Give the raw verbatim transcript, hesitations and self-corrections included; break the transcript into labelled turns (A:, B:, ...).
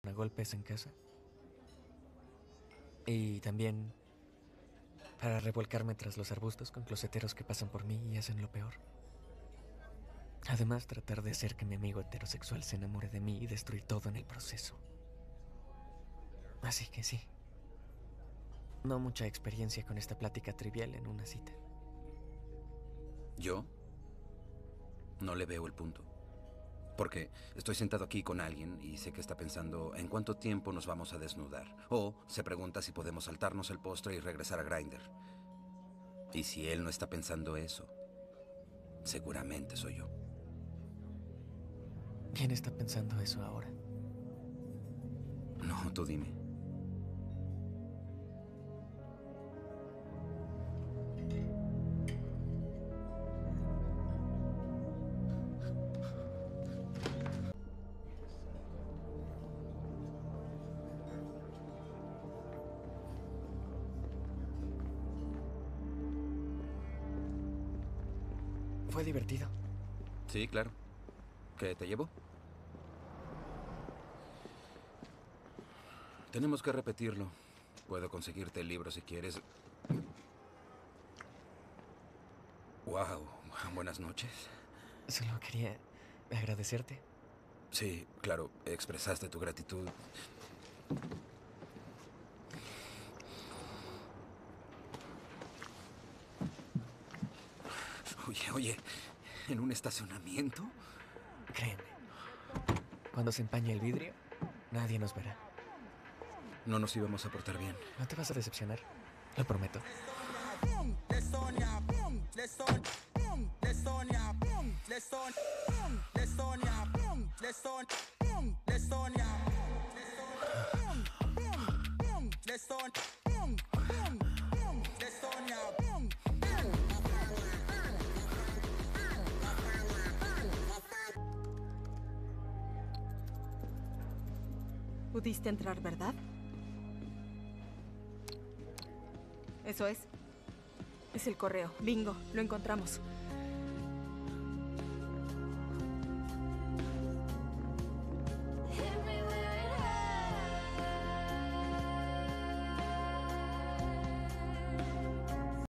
A: a golpes en casa. Y también para revolcarme tras los arbustos con closeteros que pasan por mí y hacen lo peor. Además, tratar de hacer que mi amigo heterosexual se enamore de mí y destruir todo en el proceso. Así que sí. No mucha experiencia con esta plática trivial en una cita.
B: ¿Yo? No le veo el punto. Porque estoy sentado aquí con alguien y sé que está pensando en cuánto tiempo nos vamos a desnudar. O se pregunta si podemos saltarnos el postre y regresar a Grindr. Y si él no está pensando eso, seguramente soy yo.
A: ¿Quién está pensando eso ahora?
B: No, tú dime.
A: Fue divertido.
B: Sí, claro. ¿Qué te llevo? Tenemos que repetirlo. Puedo conseguirte el libro si quieres. Wow, buenas noches.
A: Solo quería agradecerte.
B: Sí, claro, expresaste tu gratitud. Oye, oye, ¿en un estacionamiento?
A: Créeme. Cuando se empañe el vidrio, nadie nos verá.
B: No nos íbamos a portar bien.
A: No te vas a decepcionar. Lo prometo.
C: Pudiste entrar, ¿verdad? Eso es. Es el correo. Bingo, lo encontramos.